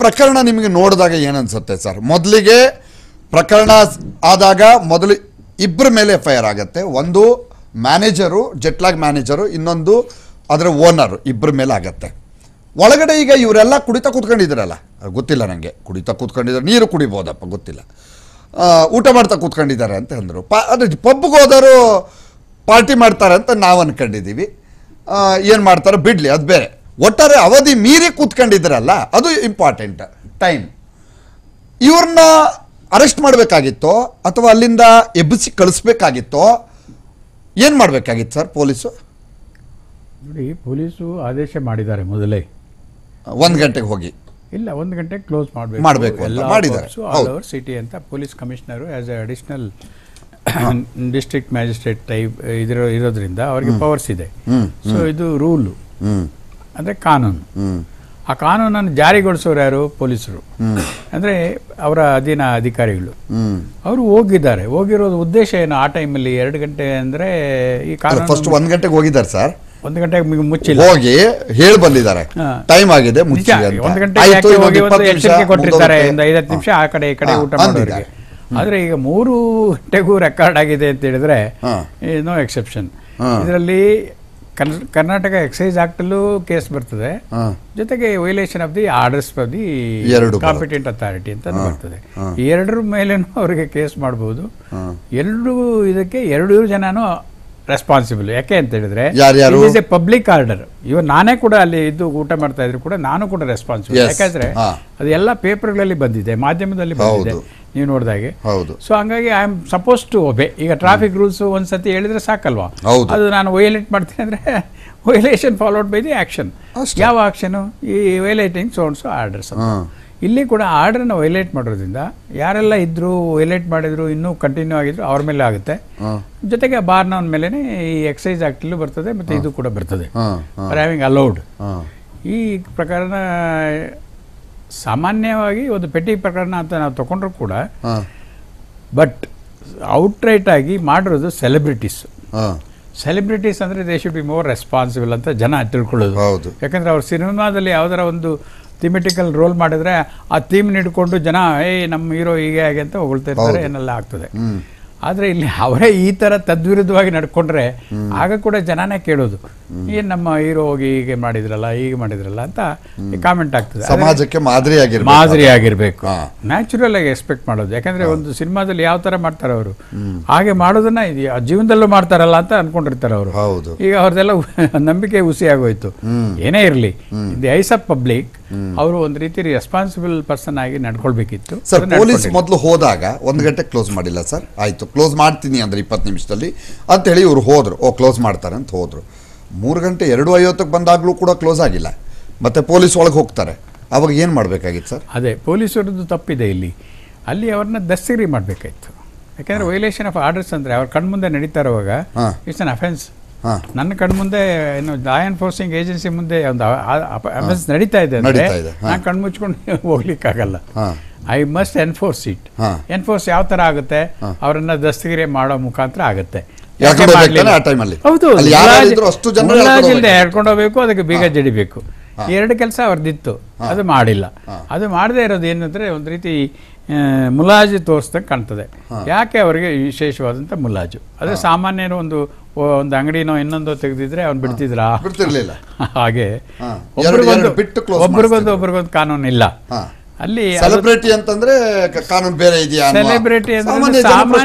ಪ್ರಕರಣ ನಿಮಗೆ ನೋಡಿದಾಗ ಏನನ್ಸುತ್ತೆ ಸರ್? ಮೊದಲಿಗೆ ಪ್ರಕರಣ ಆದಾಗ ಮೊದಲು ಇಬ್ಬರ ಮೇಲೆ FIR ಆಗುತ್ತೆ. ಒಂದು ಮ್ಯಾನೇಜರು, ಜೆಟ್ಲಾಗ್ ಮ್ಯಾನೇಜರು, ಇನ್ನೊಂದು ಅದರ ಓನರು, ಇಬ್ಬರ ಮೇಲೆ ಆಗುತ್ತೆ. ಒಳಗಡೆ ಈಗ ಇವರೆಲ್ಲ ಕುಡಿತಾ ಕೂತ್ಕೊಂಡಿದ್ದಾರಲ್ಲ, ಗೊತ್ತಿಲ್ಲ ನನಗೆ, ಕುಡಿತಾ ಕೂತ್ಕೊಂಡಿದ್ದಾರೆ, ನೀರು ಕುಡಿಬೋದಪ್ಪ ಗೊತ್ತಿಲ್ಲ, ಊಟ ಮಾಡ್ತಾ ಕೂತ್ಕೊಂಡಿದ್ದಾರೆ ಅಂತ ಅಂದರು. ಅದು ಪಬ್ಗೆ ಹೋದವರು ಪಾರ್ಟಿ ಮಾಡ್ತಾರೆ ಅಂತ ನಾವು ಅಂದ್ಕೊಂಡಿದ್ದೀವಿ. ಏನು ಮಾಡ್ತಾರೆ ಬಿಡಲಿ, ಅದು ಬೇರೆ. ಒಟ್ಟಾರೆ ಅವಧಿ ಮೀರಿ ಕೂತ್ಕೊಂಡಿದ್ದಾರಲ್ಲ, ಅದು ಇಂಪಾರ್ಟೆಂಟ್ ಟೈಮ್. ಇವ್ರನ್ನ ಅರೆಸ್ಟ್ ಮಾಡಬೇಕಾಗಿತ್ತೋ ಅಥವಾ ಅಲ್ಲಿಂದ ಎಬ್ಬಿಸಿ ಕಳಿಸ್ಬೇಕಾಗಿತ್ತೋ, ಏನು ಮಾಡಬೇಕಾಗಿತ್ತು ಸರ್ ಪೊಲೀಸು? ನೋಡಿ, ಪೊಲೀಸು ಆದೇಶ ಮಾಡಿದ್ದಾರೆ ಮೊದಲೇ 1 ಗಂಟೆಗೆ ಹೋಗಿ, ಇಲ್ಲ 1 ಗಂಟೆಗೆ ಕ್ಲೋಸ್ ಮಾಡಬೇಕು ಅಂತ ಮಾಡಿದ್ದಾರೆ. ಆಲ್ ಓವರ್ ಸಿಟಿ ಅಂತ police commissioner as a additional district magistrate type ಇರೋದ್ರಿಂದ ಅವರಿಗೆ ಪವರ್ಸ್ ಇದೆ. ಸೊ ಇದು ರೂಲು, ಅಂದರೆ ಕಾನೂನು. ಆ ಕಾನೂನನ್ನು ಜಾರಿಗೊಳಿಸೋರು ಯಾರು? ಪೊಲೀಸರು, ಅಂದರೆ ಅವರ ಅಧೀನ ಅಧಿಕಾರಿಗಳು. ಅವರು ಹೋಗಿರೋದು ಉದ್ದೇಶ ಏನು? ಆ ಟೈಮಲ್ಲಿ 2 ಗಂಟೆ ಅಂದರೆ ಈ ಕಾನೂನು ಫಸ್ಟ್ 1 ಗಂಟೆಗೆ ಹೋಗಿದ್ದಾರೆ ಸರ್. 1 ಗಂಟೆಗೆ ಮುಚ್ಚಿಲ್ಲ, ಹೋಗಿ ಹೇಳಿ ಬಂದಿದ್ದಾರೆ ಟೈಮ್ ಆಗಿದೆ ಮುಚ್ಚಿ ಅಂತ. 1 ಗಂಟೆಗೆ ಹೋಗಿ ಒಂದು ಎಚ್ಚರಿಕೆ ಕೊಟ್ಟಿರ್ತಾರೆ, ಒಂದು 5-10 ನಿಮಿಷ ಆ ಕಡೆ ಈ ಕಡೆ ಊಟ ಮಾಡೋರಿಗೆ. ಆದರೆ ಈಗ 3 ಗಂಟೆಗೂ ರೆಕಾರ್ಡ್ ಆಗಿದೆ ಅಂತ ಹೇಳಿದ್ರೆ ನೋ ಎಕ್ಸೆಪ್ಷನ್. ಇದರಲ್ಲಿ ಕರ್ನಾಟಕ ಎಕ್ಸೈಸ್ ಆಕ್ಟಲ್ಲೂ ಕೇಸ್ ಬರ್ತದೆ, ಜೊತೆಗೆ violation of the orders of the competent authority ಅಂತ ಬರ್ತದೆ. ಈ 2 ಮೇಲೇನು ಅವರಿಗೆ ಕೇಸ್ ಮಾಡಬಹುದು. ಇದಕ್ಕೆ 2 ಜನನು ರೆಸ್ಪಾನ್ಸಿಬಲ್. ಯಾಕೆ ಅಂತ ಹೇಳಿದ್ರೆ ಇಸ್ ಎ ಪಬ್ಲಿಕ್ ಆರ್ಡರ್. ಇವಾಗ ನಾನೇ ಕೂಡ ಅಲ್ಲಿ ಇದ್ದು ಊಟ ಮಾಡ್ತಾ ಇದ್ರು ಕೂಡ ನಾನು ಕೂಡ ರೆಸ್ಪಾನ್ಸಿಬಲ್. ಯಾಕಂದ್ರೆ ಅದು ಎಲ್ಲ ಪೇಪರ್ಗಳಲ್ಲಿ ಬಂದಿದೆ, ಮಾಧ್ಯಮದಲ್ಲಿ ಬಂದಿದೆ, ನೀವು ನೋಡಿದಾಗೆ. ಸೊ ಹಂಗಾಗಿ I am suppose to obey. ಈಗ ಟ್ರಾಫಿಕ್ ರೂಲ್ಸ್ ಒಂದ್ಸತಿ ಹೇಳಿದ್ರೆ ಸಾಕಲ್ವಾ? ಅದು ನಾನು ವೈಲೇಟ್ ಮಾಡ್ತೀನಿ ಅಂದ್ರೆ violation followed by the action. ಯಾವ ಆಕ್ಷನ್? ಈ ವೈಲೇಟಿಂಗ್ ಸೋನ್ಸ್ ಆರ್ಡರ್ಸ್. ಇಲ್ಲಿ ಕೂಡ ಆರ್ಡರ್ನ ವೈಲೇಟ್ ಮಾಡೋದ್ರಿಂದ ಯಾರೆಲ್ಲ ಇದ್ರು ವೈಲೇಟ್ ಮಾಡಿದ್ರು ಇನ್ನೂ ಕಂಟಿನ್ಯೂ ಆಗಿದ್ರು ಅವ್ರ ಮೇಲೆ ಆಗುತ್ತೆ. ಜೊತೆಗೆ ಬಾರ್ನವನ ಮೇಲೆ ಈ ಎಕ್ಸೈಸ್ ಆಕ್ಟಲ್ಲೂ ಬರ್ತದೆ, ಮತ್ತೆ ಇದು ಕೂಡ ಬರ್ತದೆ, ಫಾರ್ ಹ್ಯಾವಿಂಗ್ ಅಲೌಡ್. ಈ ಪ್ರಕರಣ ಸಾಮಾನ್ಯವಾಗಿ ಒಂದು ಪೆಟ್ಟಿ ಪ್ರಕರಣ ಅಂತ ನಾವು ತಗೊಂಡ್ರು ಕೂಡ, ಬಟ್ ಔಟ್ರೈಟ್ ಆಗಿ ಮಾಡಿರೋದು ಸೆಲೆಬ್ರಿಟೀಸ್. ಸೆಲೆಬ್ರಿಟೀಸ್ ಅಂದರೆ they should be more responsible ಅಂತ ಜನ ತಿಳ್ಕೊಳ್ಳೋದು. ಯಾಕಂದರೆ ಅವ್ರ ಸಿನಿಮಾದಲ್ಲಿ ಯಾವುದರ ಒಂದು ಥಿಮೆಟಿಕಲ್ ರೋಲ್ ಮಾಡಿದ್ರೆ ಆ ಥೀಮ್ ಹಿಡ್ಕೊಂಡು ಜನ ನಮ್ಮ ಹೀರೋ ಹೀಗೆ ಹಾಗೆ ಅಂತ ಹೊಗಳ್ತಾ ಇರ್ತಾರೆ, ಏನೆಲ್ಲ ಆಗ್ತದೆ. ಆದರೆ ಇಲ್ಲಿ ಅವರೇ ಈ ಥರ ತದ್ವಿರುದ್ಧವಾಗಿ ನಡ್ಕೊಂಡ್ರೆ ಆಗ ಕೂಡ ಜನನೇ ಕೇಳೋದು, ಏನು ನಮ್ಮ ಹೀರೋ ಹೋಗಿ ಹೀಗೆ ಮಾಡಿದ್ರಲ್ಲ ಅಂತ ಕಾಮೆಂಟ್ ಆಗ್ತದೆ. ಸಮಾಜಕ್ಕೆ ಮಾದರಿ ಆಗಿರ್ಬೇಕು, ನ್ಯಾಚುರಲ್ ಆಗಿ ಎಕ್ಸ್ಪೆಕ್ಟ್ ಮಾಡೋದು. ಯಾಕಂದ್ರೆ ಒಂದು ಸಿನಿಮಾದಲ್ಲಿ ಯಾವ ತರ ಮಾಡ್ತಾರೆ ಅವರು, ಹಾಗೆ ಮಾಡೋದನ್ನ ಜೀವನದಲ್ಲೂ ಮಾಡ್ತಾರಲ್ಲ ಅಂತ ಅನ್ಕೊಂಡಿರ್ತಾರೆ ಅವರು. ಈಗ ಅವ್ರದೆಲ್ಲ ನಂಬಿಕೆ ಹುಸಿ ಆಗೋಯ್ತು. ಏನೇ ಇರಲಿ, ದಿ ಐಸ್ ಆಫ್ ಪಬ್ಲಿಕ್ ಅವರು ಒಂದು ರೀತಿ ರೆಸ್ಪಾನ್ಸಿಬಲ್ ಪರ್ಸನ್ ಆಗಿ ನಡ್ಕೊಳ್ಬೇಕಿತ್ತು. ಸರ್, ಪೊಲೀಸ್ ಮೊದಲು ಹೋದಾಗ 1 ಗಂಟೆ ಕ್ಲೋಸ್ ಮಾಡಿಲ್ಲ ಸರ್. ಆಯ್ತು, ಕ್ಲೋಸ್ ಮಾಡ್ತೀನಿ ಅಂದ್ರೆ 20 ನಿಮಿಷದಲ್ಲಿ ಅಂತ ಹೇಳಿ ಇವ್ರು ಹೋದ್ರು. ಕ್ಲೋಸ್ ಮಾಡ್ತಾರೆ ಅಂತ ಹೋದ್ರು. 3 ಗಂಟೆ 2:50 ಬಂದಾಗ್ಲೂ ಕೂಡ ಕ್ಲೋಸ್ ಆಗಿಲ್ಲ. ಮತ್ತೆ ಪೊಲೀಸ್ ಒಳಗೆ ಹೋಗ್ತಾರೆ. ಅವಾಗ ಏನು ಮಾಡಬೇಕಾಗಿತ್ತು ಸರ್? ಅದೇ ಪೊಲೀಸರದ್ದು ತಪ್ಪಿದೆ ಇಲ್ಲಿ. ಅಲ್ಲಿ ಅವ್ರನ್ನ ದಸ್ತಗಿರಿ ಮಾಡಬೇಕಾಯ್ತು. ಯಾಕಂದ್ರೆ ವೈಲೇಷನ್ ಆಫ್ ಆರ್ಡರ್ಸ್ ಅಂದ್ರೆ ಅವ್ರ ಕಣ್ಮುಂದೆ ನಡೀತಾ ಇರುವಾಗ ಇಟ್ಸ್ ಅನ್ ಅಫೆನ್ಸ್. ನನ್ನ ಕಣ್ಮುಂದೆ ಏನು ಲಾ ಎನ್ಫೋರ್ಸಿಂಗ್ ಏಜೆನ್ಸಿ ಮುಂದೆ ಒಂದು ಅಫೆನ್ಸ್ ನಡೀತಾ ಇದೆ ಅಂದ್ರೆ ನಾನು ಕಣ್ಮುಚ್ಕೊಂಡು ಹೋಗ್ಲಿಕ್ಕಾಗಲ್ಲ. I must enforce it. Enforce ಯಾವ ತರ ಆಗುತ್ತೆ? ಅವರನ್ನ ದಸ್ತಗಿರಿ ಮಾಡೋ ಮುಖಾಂತರ ಆಗುತ್ತೆ. ಹೌದು, ಮುಲಾಜಿಲ್ದೆ ಹೇಳ್ಕೊಂಡು ಹೋಗ್ಬೇಕು, ಅದಕ್ಕೆ ಬೀಗ ಜಡಿಬೇಕು. 2 ಕೆಲಸ ಅವ್ರದ್ದಿತ್ತು, ಅದು ಮಾಡಿಲ್ಲ. ಅದು ಮಾಡದೇ ಇರೋದು ಏನಂದ್ರೆ ಒಂದು ರೀತಿ ಮುಲಾಜು ತೋರಿಸ್ದಂಗೆ ಕಾಣ್ತದೆ. ಯಾಕೆ ಅವರಿಗೆ ವಿಶೇಷವಾದಂಥ ಮುಲಾಜು? ಅದೇ ಸಾಮಾನ್ಯರು ಒಂದು ಅಂಗಡಿನೋ ಇನ್ನೊಂದೋ ತೆಗೆದಿದ್ರೆ ಅವ್ನು ಬಿಡ್ತಿರ್ಲಿಲ್ಲ. ಹಾಗೆ ಒಬ್ರಿಗೊಂದು ಕಾನೂನು ಇಲ್ಲ. ಅಲ್ಲಿ ಸೆಲೆಬ್ರಿಟಿ ಅಂತಂದ್ರೆ ಕಾನೂನು ಬೇರೆ ಇದೆಯಾ? ಸೆಲೆಬ್ರಿಟಿ ಅಂದ್ರೆ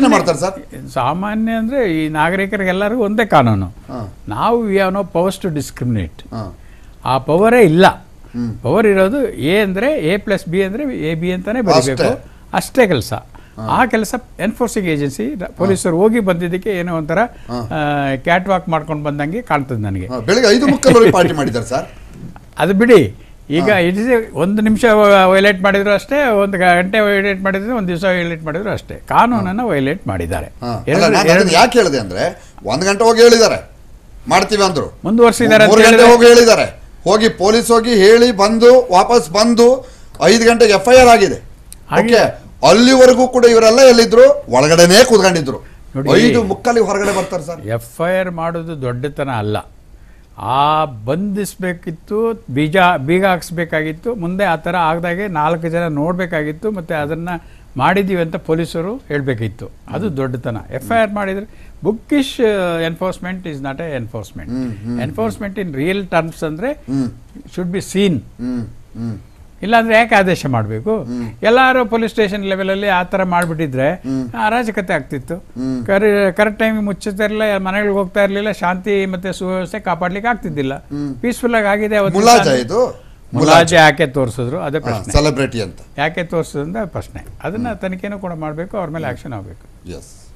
ಸಾಮಾನ್ಯ ಅಂದ್ರೆ ಈ ನಾಗರಿಕರಿಗೆಲ್ಲರಿಗೂ ಒಂದೇ ಕಾನೂನು. ನಾವು we have no powers to discriminate. ಆ ಪವರೇ ಇಲ್ಲ. ಪವರ್ ಇರೋದು ಎ ಅಂದ್ರೆ A+B ಅಂದ್ರೆ AB ಅಂತಾನೆ ಬರೀಬೇಕು, ಅಷ್ಟೇ ಕೆಲಸ. ಆ ಕೆಲಸ ಎನ್ಫೋರ್ಸಿಂಗ್ ಏಜೆನ್ಸಿ ಪೊಲೀಸರು ಹೋಗಿ ಬಂದಿದ್ದಕ್ಕೆ ಏನೋ ಒಂಥರ ಕ್ಯಾಟ್ ವಾಕ್ ಮಾಡ್ಕೊಂಡು ಬಂದಂಗೆ ಕಾಣ್ತದೆ ನನಗೆ. ಬೆಳಿಗ್ಗೆ 5:30 ಪಾರ್ಟಿ ಮಾಡಿದ್ದಾರೆ ಸರ್. ಅದು ಬಿಡಿ, ಈಗ ಇಟ್ ಇಸ್ 1 ನಿಮಿಷ ವೈಲೇಟ್ ಮಾಡಿದ್ರು ಅಷ್ಟೇ, 1 ಗಂಟೆ ವೈಲೇಟ್ ಮಾಡಿದ್ರು, 1 ದಿವಸ ವೈಲೇಟ್ ಮಾಡಿದ್ರು ಅಷ್ಟೇ. ಕಾನೂನನ್ನು ವೈಲೇಟ್ ಮಾಡಿದ್ದಾರೆ. ಯಾಕೆ ಹೇಳಿದೆ ಅಂದ್ರೆ 1 ಗಂಟೆ ಹೋಗಿ ಹೇಳಿದ್ದಾರೆ ಮಾಡ್ತೀವಿ ಅಂದ್ರು, ಮುಂದುವರಿಸಿದ್ದಾರೆ. 3 ಗಂಟೆ ಹೋಗಿ ಹೇಳಿದ್ದಾರೆ. ಹೋಗಿ ಪೊಲೀಸ್ ಹೋಗಿ ಹೇಳಿ ಬಂದು ವಾಪಸ್ ಬಂದು 5 ಗಂಟೆಗೆ FIR ಆಗಿದೆ. ಅಲ್ಲಿವರೆಗೂ ಕೂಡ ಇವರೆಲ್ಲ ಎಲ್ಲಿದ್ರು? ಒಳಗಡೆನೇ ಕೂತ್ಕೊಂಡಿದ್ರು. 5:30 ಹೊರಗಡೆ ಬರ್ತಾರೆ ಸರ್. FIR ಮಾಡೋದು ದೊಡ್ಡತನ ಅಲ್ಲ. ಆ ಬಂಧಿಸಬೇಕಿತ್ತು, ಬೀಗ ಹಾಕ್ಸ್ಬೇಕಾಗಿತ್ತು. ಮುಂದೆ ಆ ಥರ ಆಗದಾಗೆ 4 ಜನ ನೋಡಬೇಕಾಗಿತ್ತು, ಮತ್ತು ಅದನ್ನು ಮಾಡಿದ್ದೀವಿ ಅಂತ ಪೊಲೀಸರು ಹೇಳಬೇಕಿತ್ತು. ಅದು ದೊಡ್ಡತನ. FIR ಮಾಡಿದರೆ bookish enforcement is not a enforcement. Enforcement in real terms ಅಂದರೆ ಶುಡ್ ಬಿ ಸೀನ್. ಇಲ್ಲಾಂದ್ರೆ ಯಾಕೆ ಆದೇಶ ಮಾಡಬೇಕು? ಎಲ್ಲರೂ ಪೊಲೀಸ್ ಸ್ಟೇಷನ್ ಲೆವೆಲಲ್ಲಿ ಆ ಥರ ಮಾಡಿಬಿಟ್ಟಿದ್ರೆ ಅರಾಜಕತೆ ಆಗ್ತಿತ್ತು. ಕರೆಕ್ಟ್ ಟೈಮಿಗೆ ಮುಚ್ಚುತ್ತಾ ಇರಲಿಲ್ಲ, ಮನೆಗಳಿಗೆ ಹೋಗ್ತಾ ಇರಲಿಲ್ಲ, ಶಾಂತಿ ಮತ್ತೆ ಸುವ್ಯವಸ್ಥೆ ಕಾಪಾಡ್ಲಿಕ್ಕೆ ಆಗ್ತಿದ್ದಿಲ್ಲ. ಪೀಸ್ಫುಲ್ ಆಗಿ ಆಗಿದೆ. ಮುಲಾಜೆ ಯಾಕೆ ತೋರಿಸಿದ್ರು ಅದೇ ಪ್ರಶ್ನೆ. ಸೆಲೆಬ್ರಿಟಿ ಅಂತ ಯಾಕೆ ತೋರಿಸಿದ್ರು ಅಂತ ಪ್ರಶ್ನೆ. ಅದನ್ನ ತನಿಖೆನೂ ಕೂಡ ಮಾಡಬೇಕು, ಅವ್ರ ಮೇಲೆ ಆಕ್ಷನ್ ಆಗಬೇಕು.